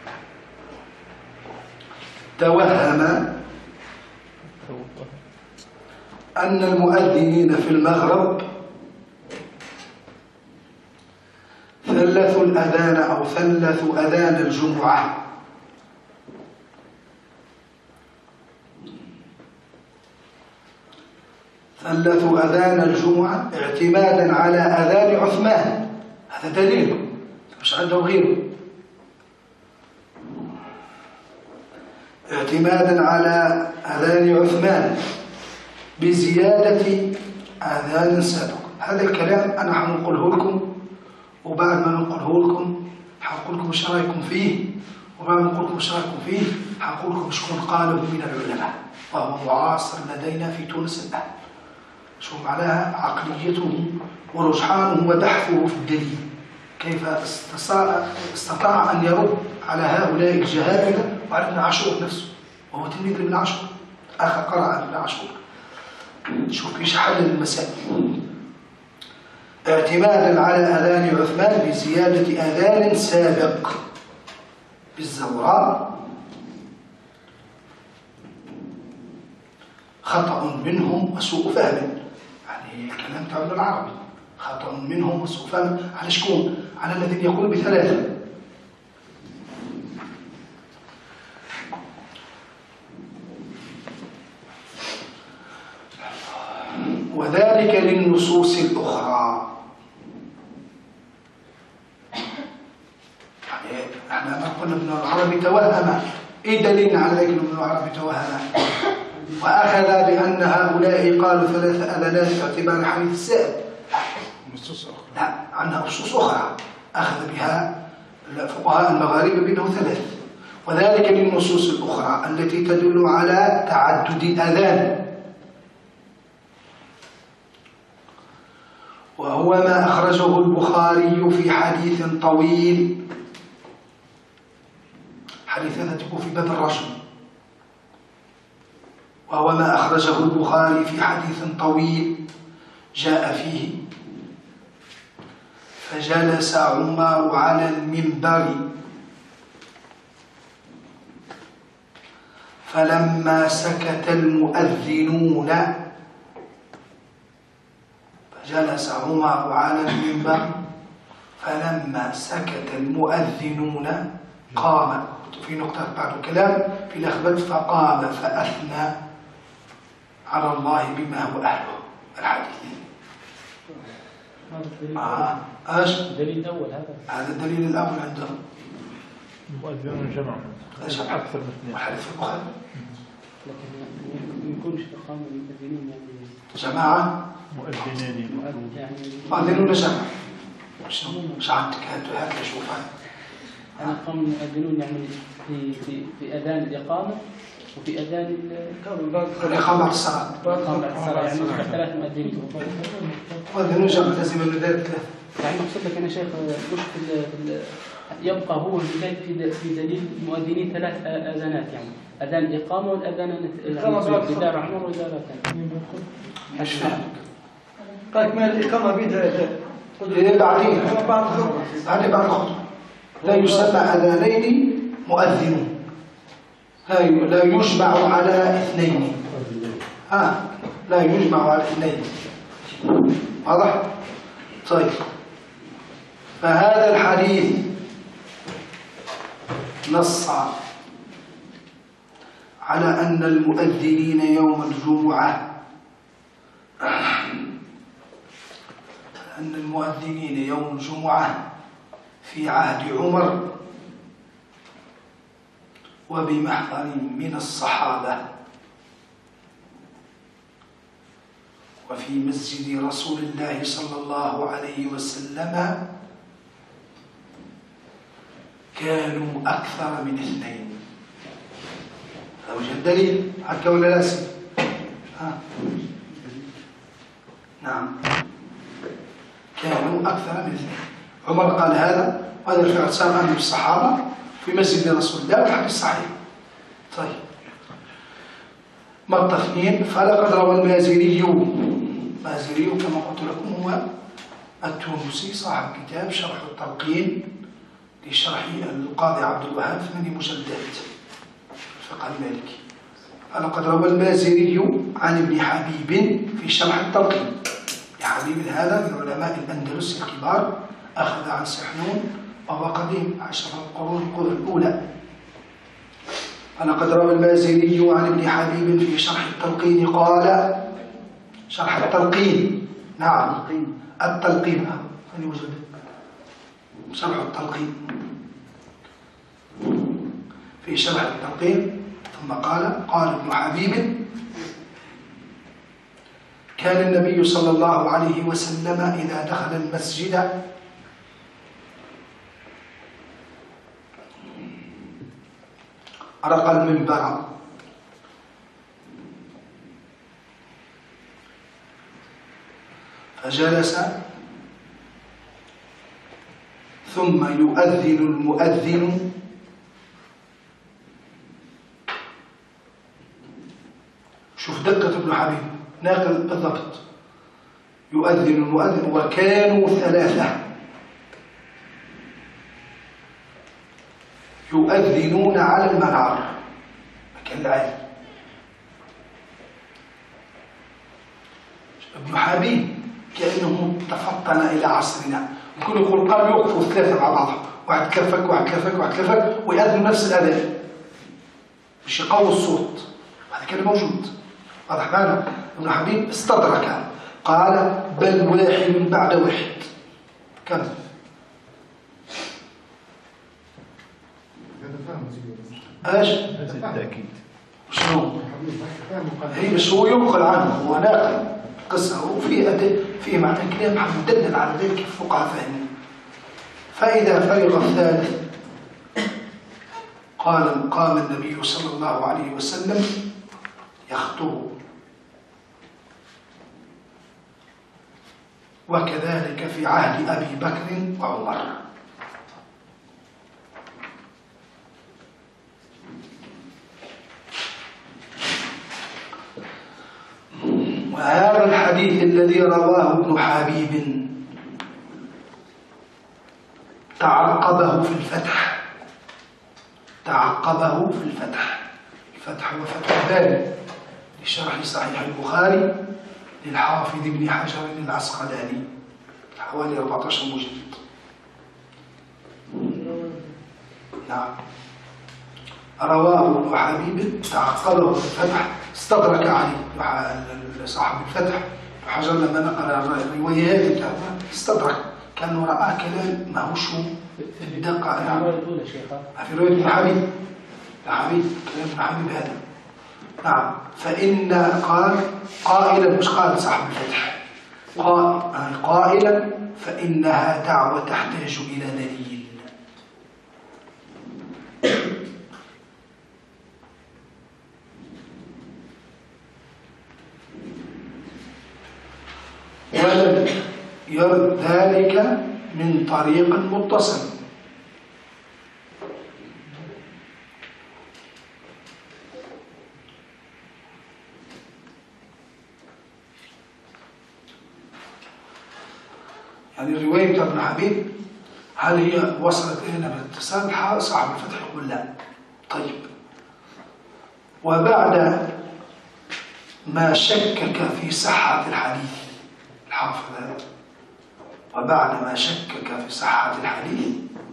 توهم أن المؤذنين في المغرب ثلثوا الأذان أو ثلثوا أذان الجمعة، ثلثوا أذان الجمعة اعتمادا على أذان عثمان. هذا دليل مش عنده غيره، اعتمادا على أذان عثمان بزيادة أذان سابق. هذا الكلام أنا حنقوله لكم، وبعد ما نقوله لكم حنقول لكم ايش رايكم فيه، وبعد ما نقول لكم ايش رايكم فيه حنقول لكم شكون قاله من العلماء وهو معاصر لدينا في تونس الآن، شو معناها عقليته ورجحانه وبحثه في الدليل، كيف استطاع أن يرد على هؤلاء الجهابذة وعلى ابن عاشور نفسه، وهو تلميذ ابن عاشور، أخ قرأ ابن عاشور. شوف كيف حل المسائل. اعتمادا على أذان عثمان بزيادة أذان سابق بالزوراء، خطأ منهم وسوء فهم. يعني الكلام تاع ابن العربي خطأ منهم وسوء فهم على شكون؟ على الذين يقول بثلاثة. وذلك للنصوص الأخرى. يعني احنا ما قلنا ابن العربي توهم، ايه دليل على ذلك ابن العربي توهم؟ وأخذ بأن هؤلاء قالوا ثلاث أذانات باعتبار حديث السائل. نصوص أخرى. لا، عندنا نصوص أخرى أخذ بها فقهاء المغاربة بأنه ثلاث. وذلك للنصوص الأخرى التي تدل على تعدد الأذان، وهو ما أخرجه البخاري في حديث طويل، حديث تكون في باب الرجم، وهو ما أخرجه البخاري في حديث طويل جاء فيه: فجلس عمر على المنبر فلما سكت المؤذنون، فجلس عمر على المنبر فلما سكت المؤذنون قام، في نقطة بعد الكلام في الأخبار، فقام فأثنى على الله بما هو أهله. الحديث ايش؟ الدليل الأول هذا الدليل الأول عندهم. المؤذنون جمع أكثر من اثنين. وحديث في البخاري. لكن ما يكونش تقام المؤذنين يعني جماعة مؤذنين يعني مؤذنون جماعة. مش عندك هات شوف أنا قام المؤذنون يعني في أذان الإقامة وفي أذان الإقامة بعد الصلاة. الإقامة بعد الصلاة، يعني ثلاث مؤذنين. مؤذنون جماعة لازم النداء ثلاثة. يعني مقصود لك أنا شيخ مش يبقى هو في دليل المؤذنين ثلاث أذانات، يعني أذان الإقامة والأذان إذا رحمه وإذا لا كان. مش فاهم. قالك ما الإقامة بيدها بعدين بعد الخطبة لا يسمى أذانين مؤذنون، لا يجمع على اثنين. لا يجمع على اثنين. واضح؟ طيب، فهذا الحديث نص على أن المؤذنين يوم الجمعة يوم الجمعة في عهد عمر وبمحضر من الصحابة وفي مسجد رسول الله صلى الله عليه وسلم كانوا أكثر من اثنين. هذا وجه الدليل حكى ولا لا سي؟ نعم، كانوا أكثر من اثنين. عمر قال هذا، وهذا الفعل سام عنه الصحابة في مسجد رسول الله والحديث صحيح. طيب، مرة اثنين، فلقد روى المازري كما قلت لكم هو التونسي صاحب كتاب شرح التلقين لشرح القاضي عبد الوهاب 8 مجلدات الفقه المالكي. فلقد روى المازري عن ابن حبيب في شرح التلقين. ابن حبيب هذا من علماء الأندلس الكبار، أخذ عن سحنون وهو قديم 10 القرون الأولى. فلقد روى المازري عن ابن حبيب في شرح التلقين قال، شرح التلقين، نعم التلقين، شرح التلقين، في شرح التلقين ثم قال ابن حبيب: كان النبي صلى الله عليه وسلم إذا دخل المسجد أرق المنبر فجلس ثم يؤذن المؤذن شوف دقة ابن حبيب ناقل بالضبط. يؤذن المؤذن وكانوا 3 يؤذنون على المنار، مكان العالي. ابن حبيب كأنه تفطن إلى عصرنا، يكون يقول قام يوقفوا 3 مع بعضهم، واحد كفك واحد كفك واحد كفك ويأذن نفس الأذان مش يقوي الصوت. هذا كان موجود، واضح معنا. ابن حبيب استدرك، قال: بل واحد بعد واحد. كم؟ ايش؟ بالتأكيد. شنو؟ هي مش هو ينقل عنه، هو ناقل قصة، وفي معنى كلام مدلل على ذلك الفقهاء فهموا. فإذا فرغ الثالث قام النبي صلى الله عليه وسلم يخطب، وكذلك في عهد أبي بكر وعمر. وهذا الحديث الذي رواه ابن حبيب تعقبه في الفتح، الفتح هو فتح الباري لشرح صحيح البخاري للحافظ ابن حجر العسقلاني، حوالي 14 مجلد. نعم، رواه ابن حبيب تعقبه في الفتح، استدرك عليه صاحب الفتح حجر لما نقل الرواية هذه استدرك، كأنه رأى كلام ما هوش بدقة. نعم، في رواية ابن حبيب، كلام ابن حبيب هذا. نعم، فإن قائلا، مش قال صاحب الفتح، قائلا فإنها دعوة تحتاج إلى دليل. ولم يرد ذلك من طريق متصل. يعني الرواية ابن حبيب هل هي وصلت إلينا بالاتصال؟ صاحب الفتح يقول لا. طيب، وبعد ما شكك في صحة الحديث الحافظ هذا، وبعد ما شكك في صحة الحديث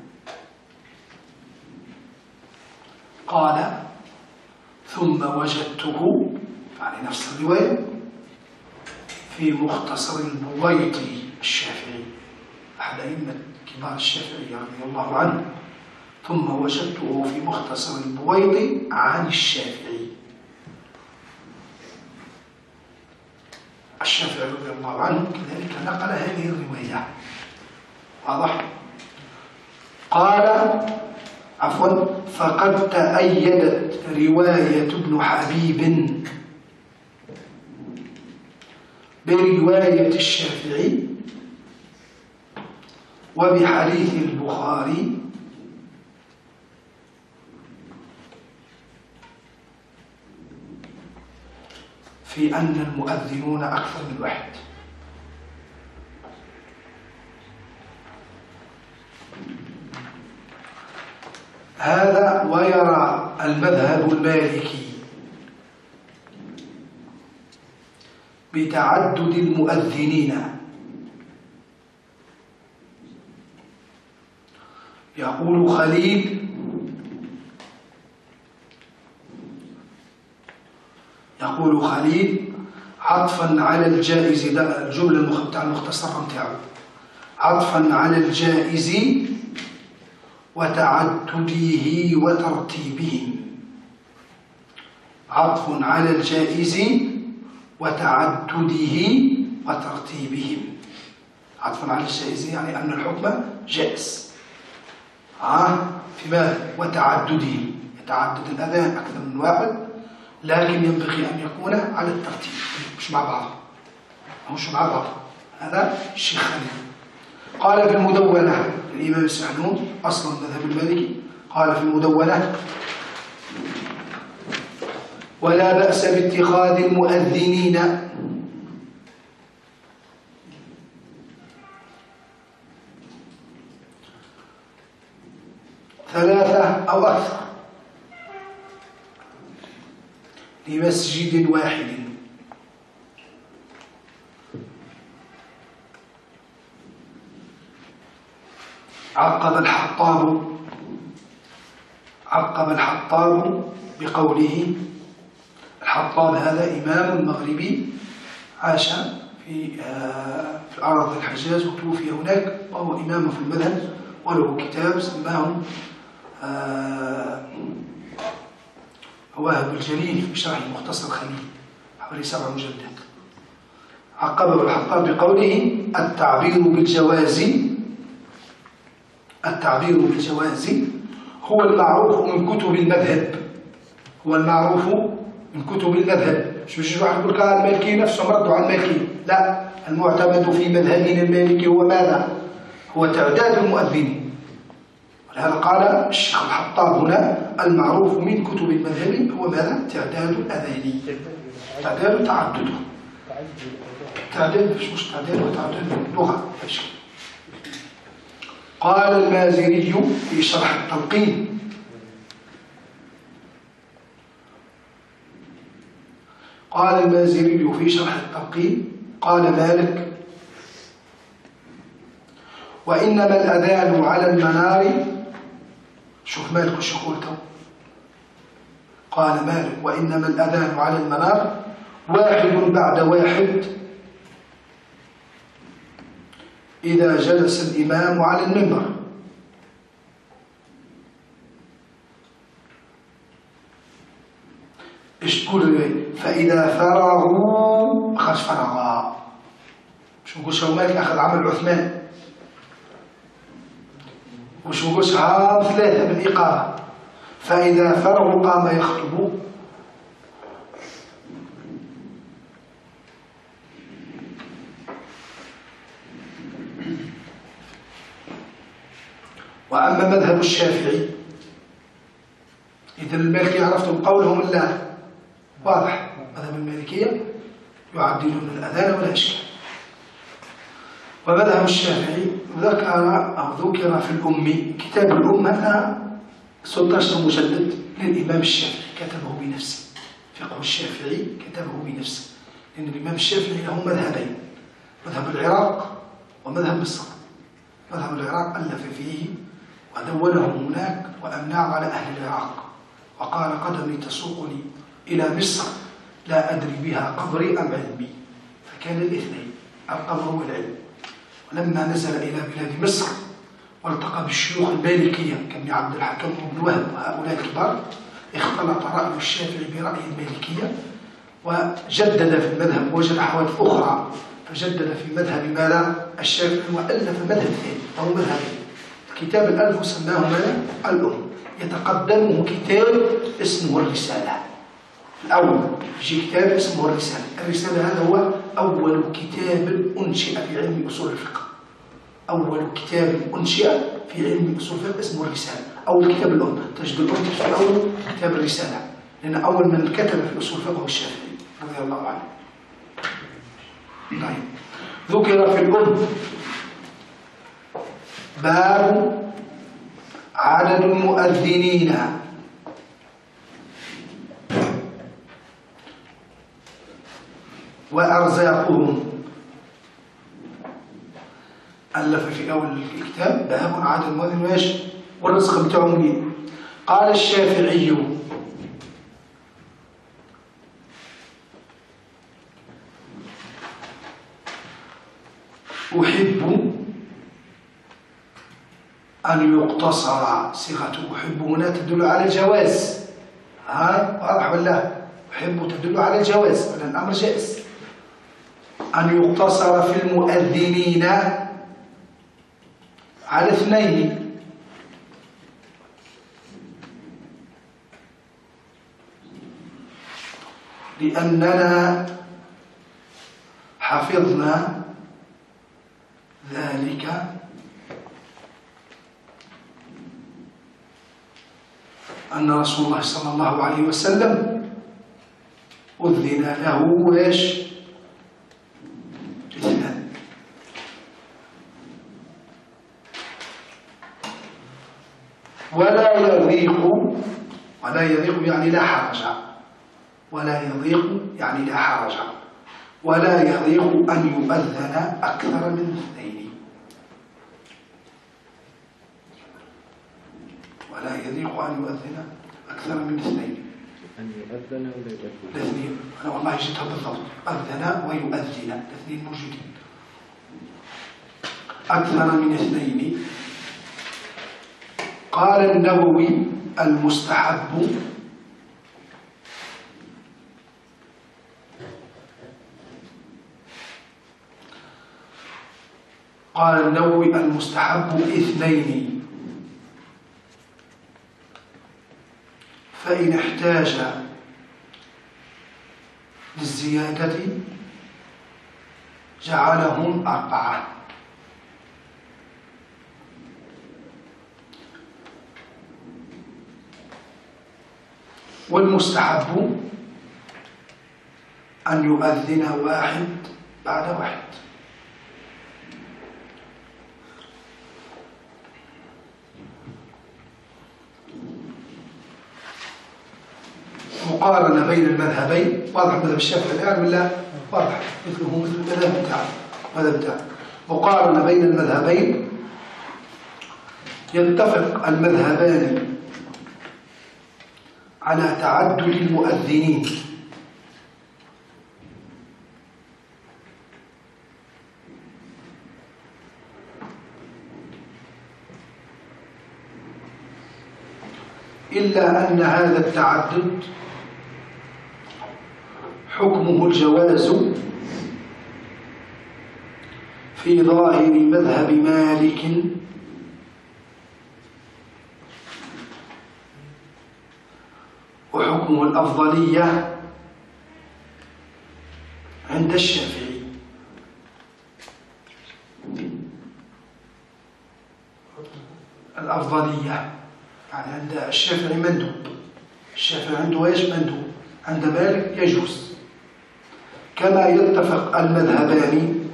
قال: ثم وجدته، يعني نفس الرواية، في مختصر البويطي الشافعي، أحد أئمة كبار الشافعية رضي الله عنه. ثم وجدته في مختصر البويطي عن الشافعي رضي الله عنه كذلك نقل هذه الرواية. واضح؟ قال فقد تأيدت رواية ابن حبيب برواية الشافعي وبحديث البخاري في أن المؤذنون أكثر من واحد. هذا ويرى المذهب المالكي بتعدد المؤذنين. يقول خليل عطفا على الجائز، ده الجملة بتاع المختصر بتاعه، عطفا على الجائز وتعدده وترتيبهم. عطف على الجائز وتعدده وترتيبهم. عطف على الجائز يعني أن الحكم جائز في ماذا؟ وتعددهم، يتعدد الأذان أكثر من واحد، لكن ينبغي أن يكون على الترتيب، مش مع بعض، مش مع بعض. هذا الشيخ خليل قال في المدونة الإمام السعنون أصلا المذهب المالكي، قال في المدونة: ولا بأس باتخاذ المؤذنين ثلاثة أو أكثر لمسجد واحد. عقب الحطاب بقوله، الحطاب هذا إمام مغربي عاش في أرض الحجاز وتوفي هناك، وهو إمام في المذهب، وله كتاب سماه واهب الجليل في شرح مختصر خليل حوالي 7 مجلدات. عقبه الحطاب بقوله: التعبير بالجواز هو المعروف من كتب المذهب. مش بيجي واحد يقول لك المالكي نفسهم ردوا على المالكي، لا، المعتمد في مذهبنا المالكي هو ماذا؟ هو تعداد المؤذنين. ولهذا قال الشيخ الحطاب هنا: المعروف من كتب المذهب هو ماذا؟ تعداد الأذان، تعداد وتعدده، تعداد مش تعداد وتعدد اللغة. قال المازري في شرح التلقين: قال مالك: وإنما الأذان على المنار. شوف مالك وش قلته. قال مالك: وإنما الأذان على المنار واحد بعد واحد إذا جلس الإمام على المنبر. إيش تقول؟ فإذا فرغوا أخذ فرغا. شو نقول؟ شو مالك أخذ عمل عثمان، وش نقول؟ 3 بالإقامة. فإذا فرغوا قام يخطب. وأما مذهب الشافعي، إذا المالكية عرفتم قولهم الله واضح، مذهب المالكية يعدلون الأذان ولا إشكال. ومذهب الشافعي ذكر في الأم، كتاب الأم هذا 16 مجلد للإمام الشافعي كتبه بنفسه، فقه الشافعي كتبه بنفسه، لأن الإمام الشافعي له مذهبين: مذهب العراق ومذهب مصر. مذهب العراق ألف فيه ودونه هناك وأمنعه على أهل العراق، وقال: قدمي تسوقني إلى مصر لا أدري بها قبري أم علمي. فكان الاثنين، القبر والعلم. ولما نزل إلى بلاد مصر والتقى بالشيوخ المالكية كابن عبد الحكم وابن وهب وهؤلاء الكبار، اختلط رأي الشافعي برأي المالكية وجدد في المذهب، وجد حوادث أخرى فجدد في مذهب ماذا؟ الشافعي، وألف مذهب ثاني أو مذهبين. الكتاب الألف سماه ماذا؟ الأم. يتقدمه كتاب اسمه الرسالة. الأول يجي كتاب اسمه الرسالة. الرسالة هذا هو أول كتاب أنشئ في علم أصول الفقه. أول كتاب أنشئ في علم أصول الفقه اسمه الرسالة. أول كتاب الأم، تجد الأم في أول كتاب الرسالة، لأن أول من كتب في أصول الفقه هو الشافعي رضي الله عنه. طيب، ذكر في الأم باب عدد المؤذنين وأرزاقهم. ألف في أول الكتاب باب عدد المؤذن وإيش والرزق بتاعهم ليه. قال الشافعي أحب أن يقتصر. صيغة أحب هنا تدل على الجواز. واضح ولا؟ أحب تدل على الجواز، هذا الأمر جائز. أن يقتصر في المؤذنين على 2، لأننا حفظنا ذلك أن رسول الله صلى الله عليه وسلم أذن له وإيش 2. ولا يضيق يعني لا حرج، ولا يضيق يعني لا حرج، ولا يضيق أن يؤذن أكثر من 2. ولا يضيق أن يؤذن أكثر من 2. أن يؤذن ولا يؤذن. 2 أنا والله جبتها بالضبط، أذن ويؤذن 2 موجودين. أكثر من 2. قال النووي المستحب قال النووي المستحب 2، فإن احتاج للزيادة جعلهم 4. والمستحب أن يؤذن 1 بعد 1. مقارنة بين المذهبين. واضح مذهب الشافعي الآن ولا واضح؟ مثله مثل المذهب بتاعه. مقارنة بين المذهبين. يتفق المذهبان على تعدد المؤذنين، إلا أن هذا التعدد حكمه الجواز في ظاهر مذهب مالك وحكمه الأفضلية عند الشافعي. الأفضلية يعني عند الشافعي مندوب. الشافعي عنده ايش؟ مندوب. عند مالك يجوز. كما يتفق المذهبان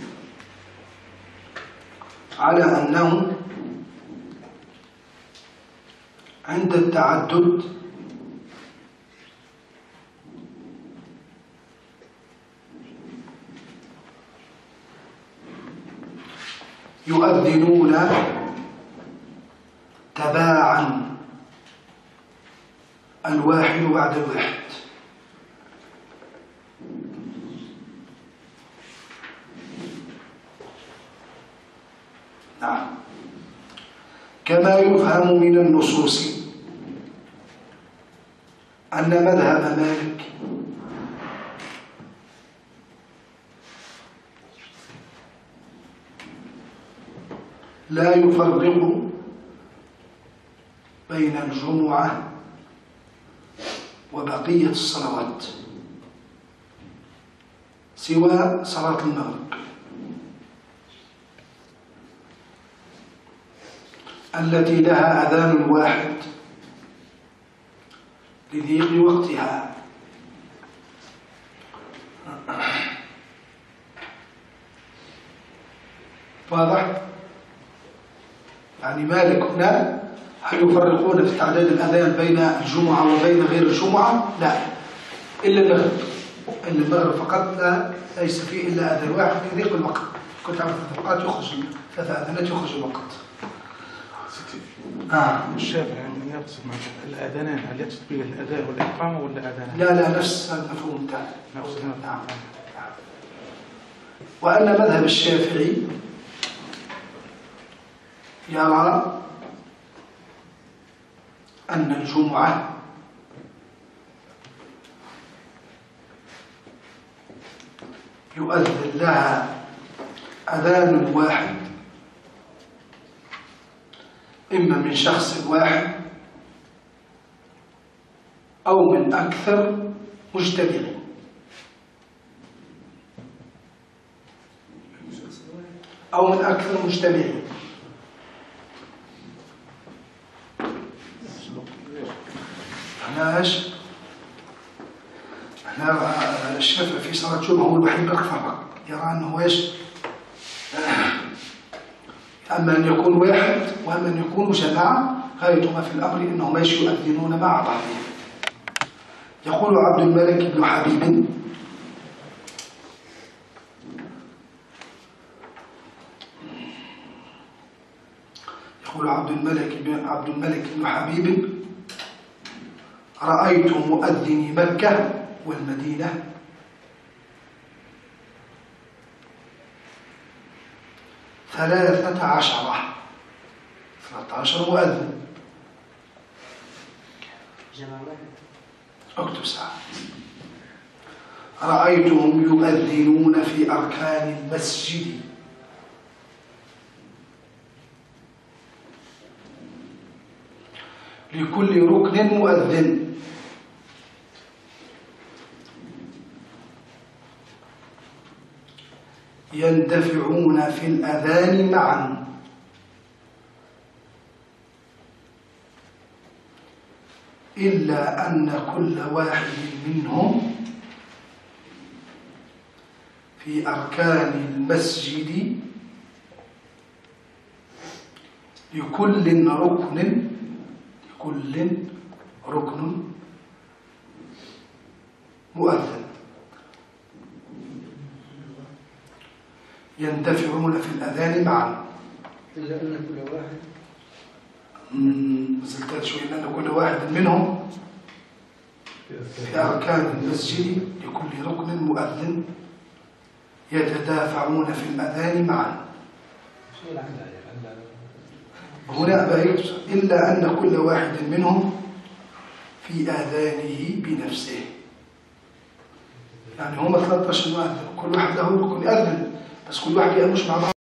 على أنه عند التعدد يؤذنون تباعا الواحد بعد الواحد. نعم. كما يفهم من النصوص أن مذهب مالك لا يفرق بين الجمعة وبقية الصلوات سوى صلاة المغرب التي لها أذان واحد لضيق وقتها. واضح؟ يعني مالك هنا هل يفرقون في تعداد الأذان بين الجمعة وبين غير الجمعة؟ لا، إلا المغرب. إلا المغرب فقط، ليس فيه إلا أذان واحد في ضيق الوقت. كنت عم 3 أوقات يخرج 3 أذانات يخرج الوقت. الشافعي عندما يقصد الأذانان هل يقصد به الأذان والإقامة ولا أذانان؟ لا نفس المفهوم تاعي. نفس المفهوم. نعم. وأن مذهب الشافعي يرى أن الجمعة يؤذن لها أذان واحد، إما من شخص واحد أو من أكثر مجتمعين. أو من أكثر مجتمعين. احنا ايش؟ احنا الشافعي في صلاة الجمعة هو الوحيد بالفرق، يرى أنه ايش؟ أما أن يكون واحد وأما أن يكونوا جماعة، غاية ما في الأمر أنهم ايش يؤذنون مع بعضهم. يقول عبد الملك بن حبيب: يقول عبد الملك بن حبيب: رأيت مؤذني مكة والمدينة 13 مؤذن. اكتب ساعة. رأيتهم يؤذنون في أركان المسجد لكل ركن مؤذن، يندفعون في الأذان معا، إلا أن كل واحد منهم في أركان المسجد لكل ركن مؤذن، يندفعون في الأذان معا. إلا أن كل واحد زلت شوي. أن كل واحد منهم في أركان المسجد لكل ركن مؤذن يتدافعون في الأذان معا. هنا إلا أن كل واحد منهم في آذانه بنفسه، يعني هم 13 مؤذن، كل واحد له ركن يأذن، بس كل واحد يأمش مع بعض.